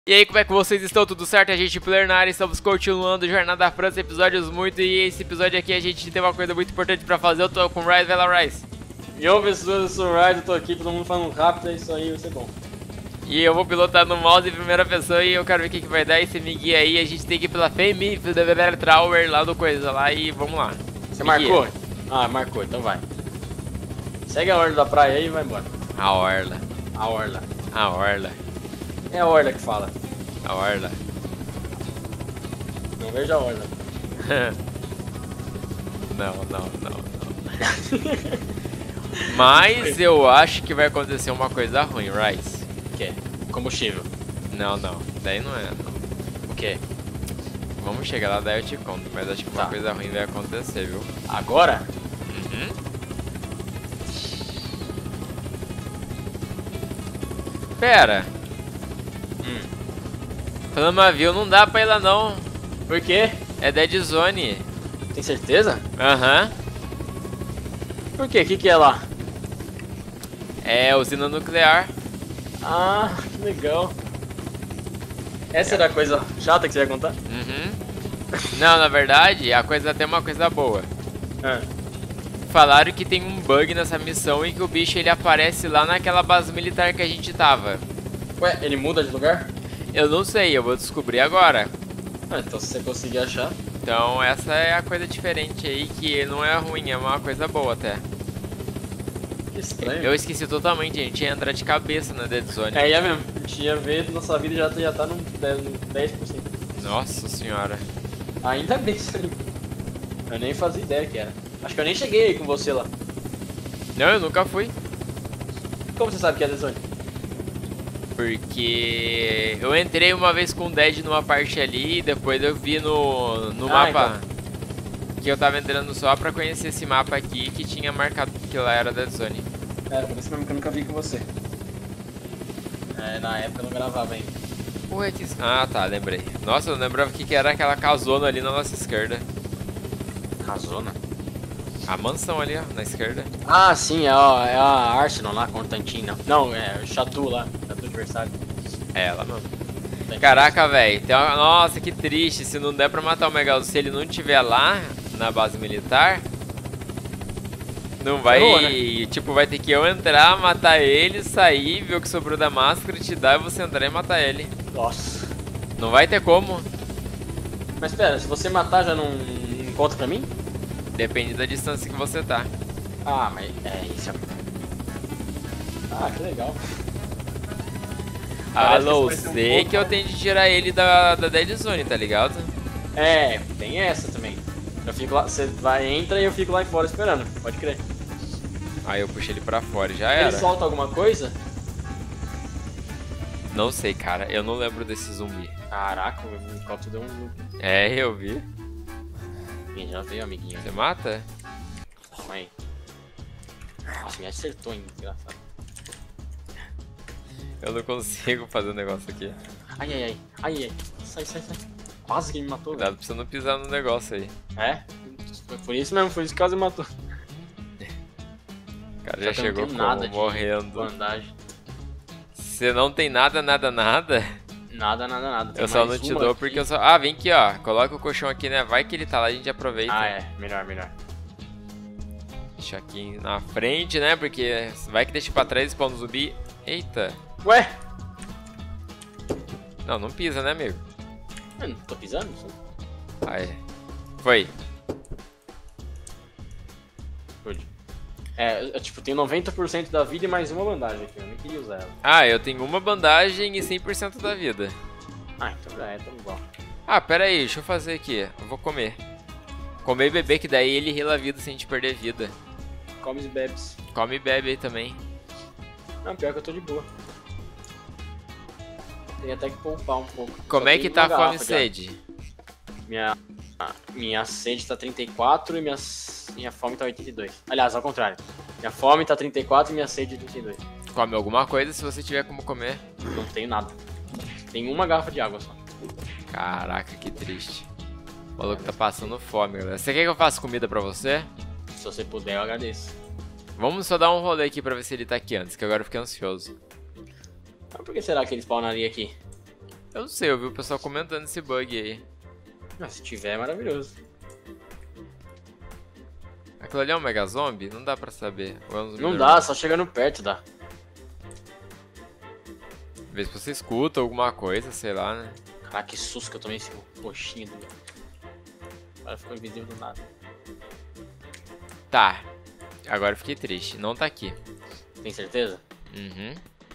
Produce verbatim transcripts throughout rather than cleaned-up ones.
E aí, como é que vocês estão? Tudo certo? A gente player na área, estamos continuando Jornada da França, episódios muito, e esse episódio aqui a gente tem uma coisa muito importante pra fazer. Eu tô com o Rise, vai lá, Rise. E eu, pessoal, eu sou o Rise, eu tô aqui, todo mundo falando rápido, é isso aí, vai ser bom. E eu vou pilotar no mouse em primeira pessoa e eu quero ver o que, que vai dar, e você me guia aí, a gente tem que ir pela Fame Tower lá do coisa lá e vamos lá. Você me marcou? Guia. Ah, marcou, então vai. Segue a orla da praia aí e vai embora. A orla. A orla. A orla. É a orla que fala. A orla. Não vejo a orla. Não, não, não, não. Mas eu acho que vai acontecer uma coisa ruim, Rice. O quê? Combustível. Não, não. Daí não é, não. O quê? Vamos chegar lá, daí eu te conto. Mas acho que uma Tá. coisa ruim vai acontecer, viu? Agora? Uhum. Pera. Hum. Flamaville não dá pra ir lá não. Por quê? É Dead Zone. Tem certeza? Aham. Por quê? O que que é lá? É usina nuclear. Ah, que legal. Essa era a coisa chata que você ia contar? Uhum. Não, na verdade, a coisa tem uma coisa boa. Ah. Falaram que tem um bug nessa missão e que o bicho ele aparece lá naquela base militar que a gente tava. Ué, ele muda de lugar? Eu não sei, eu vou descobrir agora. Ah, então se você conseguir achar. Então essa é a coisa diferente aí, que não é ruim, é uma coisa boa até. Que estranho. Eu esqueci totalmente, a gente ia entrar de cabeça na Dead Zone. É, ia mesmo. A gente ia ver, nossa vida já, já tá no dez por cento. Nossa senhora. Ainda bem isso aí. Eu nem fazia ideia que era. Acho que eu nem cheguei aí com você lá. Não, eu nunca fui. Como você sabe que é Dead Zone? Porque eu entrei uma vez com o Dead numa parte ali e depois eu vi no, no Ah, mapa que eu tava entrando só pra conhecer esse mapa aqui que tinha marcado que lá era Dead Zone. É, por isso mesmo que eu nunca vi com você. É, na época eu não gravava ainda. Ué, que... Ah, tá, lembrei. Nossa, eu não lembrava o que, que era aquela casona ali na nossa esquerda. Casona? A mansão ali, ó, na esquerda. Ah, sim, é a, é a Arsenal lá, Constantina. Não, é o Chateau lá, Chateau de Versalhes. É ela mesmo. Constantina. Caraca, velho. Uma... Nossa, que triste. Se não der pra matar o Megalo, se ele não estiver lá na base militar, não vai. Ferrou, né? Tipo, vai ter que eu entrar, matar ele, sair, ver o que sobrou da máscara, te dar e você entrar e matar ele. Nossa. Não vai ter como. Mas pera, se você matar já não, não conta pra mim? Depende da distância que você tá. Ah, mas é isso. Ah, que legal. Parece Alô, que esse vai ser um sei pouco que eu mais- tenho de tirar ele da, da Dead Zone, tá ligado? É, tem essa também. Eu fico lá, você vai, entra e eu fico lá fora esperando, pode crer. Aí eu puxei ele pra fora, já Ele era. solta alguma coisa? Não sei, cara, eu não lembro desse zumbi. Caraca, o helicóptero deu um loop. É, eu vi. Ih, já veio, amiguinho. Você mata? Calma aí. Nossa, me acertou, hein, engraçado. Eu não consigo fazer o um negócio aqui. Ai, ai, ai, ai, ai. Sai, sai, sai. Quase que me matou, Cuidado velho. pra você não pisar no negócio aí. É? Foi por isso mesmo, foi isso que quase me matou. O cara Só já que eu não chegou tenho como nada de morrendo. bandagem. Você não tem nada, nada, nada? Nada, nada, nada. Tem Eu só não mais te uma dou aqui. porque eu só... Ah, vem aqui, ó. Coloca o colchão aqui, né? Vai que ele tá lá, a gente aproveita. Ah, é. Melhor, melhor. Deixa aqui na frente, né? Porque vai que deixa pra trás e spawn no zumbi. Eita. Ué? Não, não pisa, né, amigo? Eu não tô pisando? Ah, é. Foi. Good. É, eu, tipo, tenho noventa por cento da vida e mais uma bandagem aqui. Eu nem queria usar ela. Ah, eu tenho uma bandagem e cem por cento da vida. Ah, então já é, tamo igual. Ah, pera aí, deixa eu fazer aqui. Eu vou comer. Comer e beber, que daí ele rila a vida sem a gente perder vida. Come e bebes. Come e bebe aí também. Não, pior que eu tô de boa. Tem até que poupar um pouco. Como Só é tem que uma tá a garrafa fome e já. sede? Minha, minha sede tá trinta e quatro e minha, minha fome tá oitenta e dois. Aliás, ao contrário. Minha fome tá trinta e quatro e minha sede trinta e dois. Come alguma coisa se você tiver como comer. Não tenho nada. Tem uma garrafa de água só. Caraca, que triste. O maluco tá passando fome, galera. Você quer que eu faça comida pra você? Se você puder, eu agradeço. Vamos só dar um rolê aqui pra ver se ele tá aqui antes, que agora eu fiquei ansioso. Mas por que será que ele spawnaria aqui? Eu não sei, eu vi o pessoal comentando esse bug aí. Ah, se tiver, é maravilhoso. Aquilo ali é um Mega Zombie? Não dá pra saber. Ou é um zumbi Não normal? dá, só chegando perto dá. Vê se você escuta alguma coisa, sei lá, né? Caraca, que susto que eu tomei esse roxinho do... Agora ficou invisível do nada. Tá. Agora eu fiquei triste. Não tá aqui. Tem certeza? Uhum.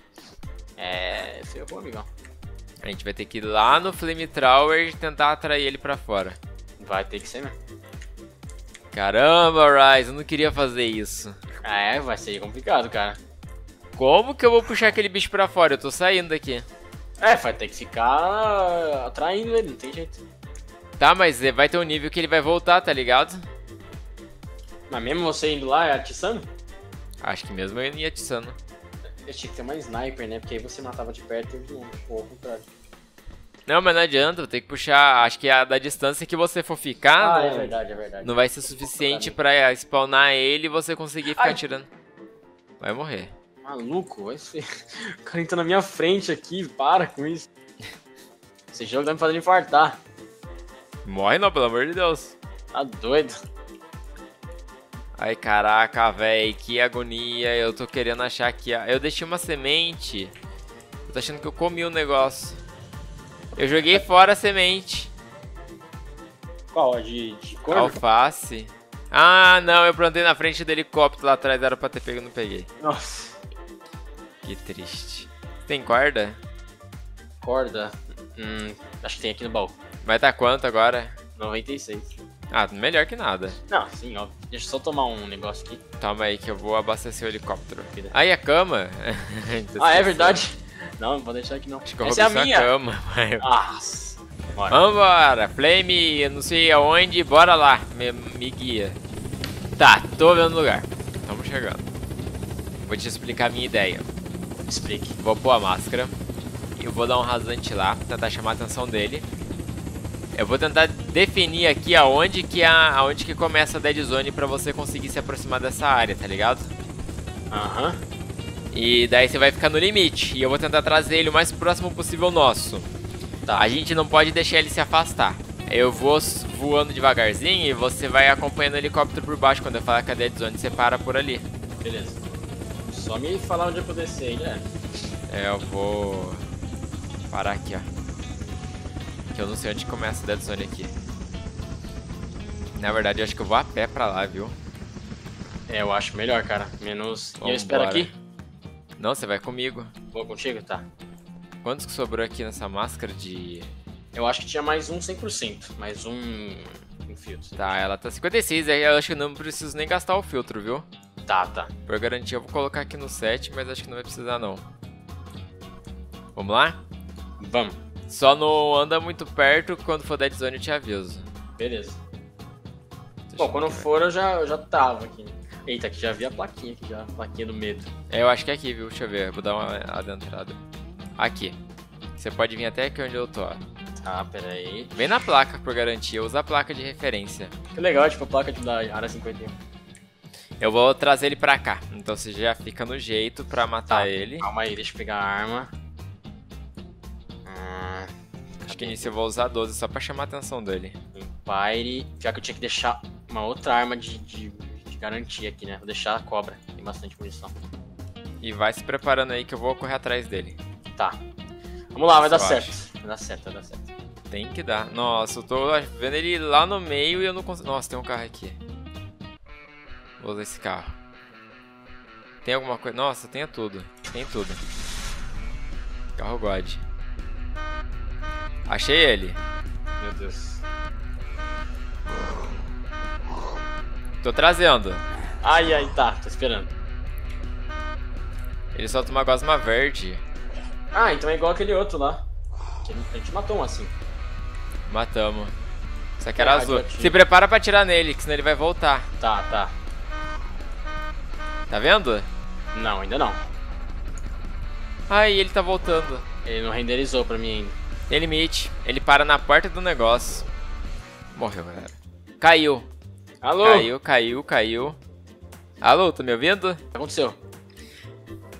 É... Esse é bom, amigão. A gente vai ter que ir lá no Flame Tower e tentar atrair ele pra fora. Vai ter que ser mesmo. Caramba, Rise, eu não queria fazer isso. É, vai ser complicado, cara. Como que eu vou puxar aquele bicho pra fora? Eu tô saindo daqui. É, vai ter que ficar atraindo ele, não tem jeito. Tá, mas vai ter um nível que ele vai voltar, tá ligado? Mas mesmo você indo lá, é atiçando? Acho que mesmo eu ia atiçando. Eu tinha que ter uma sniper, né? Porque aí você matava de perto e de longe. Ou ao contrário. Não, mas não adianta, vou ter que puxar. Acho que a da distância que você for ficar Ah, não, é verdade, é verdade. não vai ser suficiente pra spawnar ele e você conseguir ficar Ai. atirando. Vai morrer. Maluco, vai ser... O cara entra na minha frente aqui, para com isso. Esse jogo tá me fazendo infartar. Morre não, pelo amor de Deus. Tá doido. Ai, caraca, véi, que agonia. Eu tô querendo achar aqui. a- Eu deixei uma semente. Eu tô achando que eu comi o negócio. Eu joguei fora a semente. Qual? A de, de cor? Alface. Ah, não, eu plantei na frente do helicóptero lá atrás. Era pra ter pego e não peguei. Nossa. Que triste. Tem corda? Corda. Hum, acho que tem aqui no baú. Vai tá quanto agora? noventa e seis. Ah, melhor que nada. Não, sim, óbvio. Deixa eu só tomar um negócio aqui. Calma aí que eu vou abastecer o helicóptero. Aí a cama. Ah, é verdade? Não, não vou deixar aqui não. Acho que eu Essa é a roubei sua minha. cama. Vai. Nossa. Bora. Vambora, Flame, eu não sei aonde, bora lá, me, me guia. Tá, tô vendo o lugar. Estamos chegando. Vou te explicar a minha ideia. Explique. Vou pôr a máscara. Eu vou dar um rasante lá, tentar chamar a atenção dele. Eu vou tentar definir aqui aonde que, a, aonde que começa a dead zone pra você conseguir se aproximar dessa área, tá ligado? Aham. E daí você vai ficar no limite. E eu vou tentar trazer ele o mais próximo possível nosso. Tá. A gente não pode deixar ele se afastar. Eu vou voando devagarzinho e você vai acompanhando o helicóptero por baixo. Quando eu falar que a dead zone, você para por ali. Beleza. Só me falar onde eu vou descer aí, né? É, eu vou parar aqui, ó. Que eu não sei onde começa a dead zone aqui. Na verdade, eu acho que eu vou a pé pra lá, viu? É, eu acho melhor, cara. Menos... E eu Vambora. espero aqui? Não, você vai comigo. Vou contigo? Tá. Quantos que sobrou aqui nessa máscara de... Eu acho que tinha mais um cem por cento. Mais um... um filtro. Tá, ela tá cinquenta e seis. Eu acho que eu não preciso nem gastar o filtro, viu? Tá, tá. Por garantia, eu vou colocar aqui no sete, mas acho que não vai precisar, não. Vamos lá? Vamos. Só não anda muito perto, quando for dead zone eu te aviso. Beleza. Deixa Bom, eu quando ver. for eu já, eu já tava aqui. Eita, aqui já vi a plaquinha aqui, já. A plaquinha do medo. É, eu acho que é aqui, viu? Deixa eu ver, vou dar uma adentrada. Aqui. Você pode vir até aqui onde eu tô, ó. Tá, pera aí. Vem na placa, por garantia. Usa a placa de referência. Que legal, tipo a placa de da área cinquenta e um. Eu vou trazer ele pra cá. Então você já fica no jeito pra matar Tá. ele. Calma aí, deixa eu pegar a arma. Hum, Acho que nisso eu vou usar doze só pra chamar a atenção dele. Empire. Já que eu tinha que deixar uma outra arma de, de, de garantia aqui, né? Vou deixar a cobra. Tem bastante munição. E vai se preparando aí que eu vou correr atrás dele. Tá. Vamos lá, vai dar Eu certo. acho. Vai dar certo, vai dar certo. Tem que dar. Nossa, eu tô vendo ele lá no meio e eu não consigo... Nossa, tem um carro aqui. Vou usar esse carro. Tem alguma coisa? Nossa, tem tudo. Tem tudo. Carro God. Achei ele. Meu Deus. Tô trazendo. Ai, ai, tá. Tô esperando. Ele solta uma gosma verde. Ah, então é igual aquele outro lá. Que a gente matou um assim. Matamos. Isso aqui era É, azul. radioativo. Se prepara pra atirar nele, que senão ele vai voltar. Tá, tá. Tá vendo? Não, ainda não. Ai, ele tá voltando. Ele não renderizou pra mim ainda. Tem limite. Ele para na porta do negócio. Morreu, galera. Caiu. Alô? Caiu, caiu, caiu. Alô, tá me ouvindo? O que aconteceu?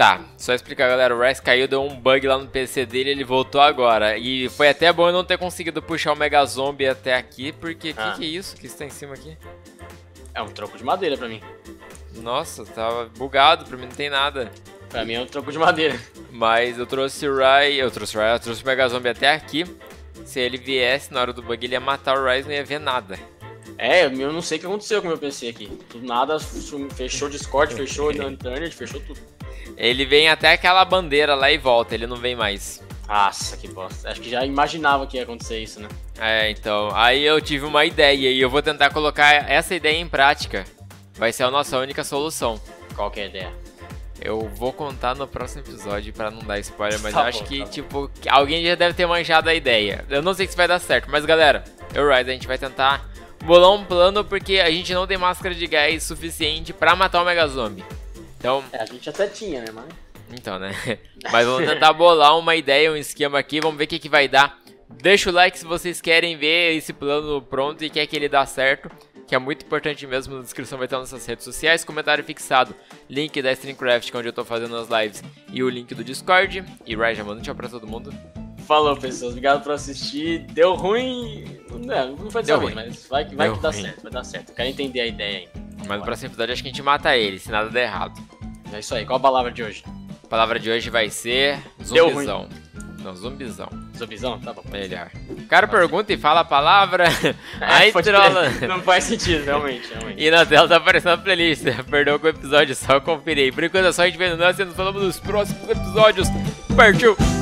Tá, só explicar, galera, o Rice caiu, deu um bug lá no P C dele, ele voltou agora. E foi até bom eu não ter conseguido puxar o Mega Zombie até aqui, porque... Ah. Que que é isso que está em cima aqui? É um troco de madeira pra mim. Nossa, tava bugado, pra mim não tem nada. Pra mim é um troco de madeira. Mas eu trouxe o Rai, eu trouxe o Rai, eu trouxe o Mega Zombie até aqui. Se ele viesse na hora do bug, ele ia matar o Rise e não ia ver nada. É, eu não sei o que aconteceu com o meu P C aqui. Do nada, fechou o Discord, fechou o internet, fechou tudo. Ele vem até aquela bandeira lá e volta, ele não vem mais. Nossa, que bosta. Acho que já imaginava que ia acontecer isso, né? É, então, aí eu tive uma ideia e eu vou tentar colocar essa ideia em prática. Vai ser a nossa única solução. Qual que é a ideia? Eu vou contar no próximo episódio pra não dar spoiler, mas Tá eu acho bom, que, tá tipo, alguém já deve ter manjado a ideia. Eu não sei se vai dar certo, mas galera, eu Rise, a gente vai tentar bolar um plano porque a gente não tem máscara de gás suficiente pra matar o Mega Zombie. Então... É, a gente até tinha, né, mas... Então, né? Mas vamos tentar bolar uma ideia, um esquema aqui, vamos ver o que, que vai dar. Deixa o like se vocês querem ver esse plano pronto e quer que ele dê certo, que é muito importante mesmo. Na descrição vai estar nossas redes sociais, comentário fixado, link da Streamcraft, que é onde eu tô fazendo as lives, e o link do Discord. E Raja, manda um tchau pra todo mundo. Falou, pessoas, obrigado por assistir. Deu ruim, não, não foi dessa vez, mas vai, vai que dá certo, vai dar certo. Eu quero entender a ideia aí. Mas no próximo episódio acho que a gente mata ele, se nada der errado. É isso aí, qual a palavra de hoje? A palavra de hoje vai ser zumbizão. Não, zumbizão. Zumbizão? Tá bom. Melhor. O cara pergunta e fala a palavra. É, aí trola. Não faz sentido, realmente, realmente. E na tela tá aparecendo a playlist. Perdeu com o episódio, só conferir. Por enquanto é só a gente vendo nós e nos falamos nos próximos episódios. Partiu!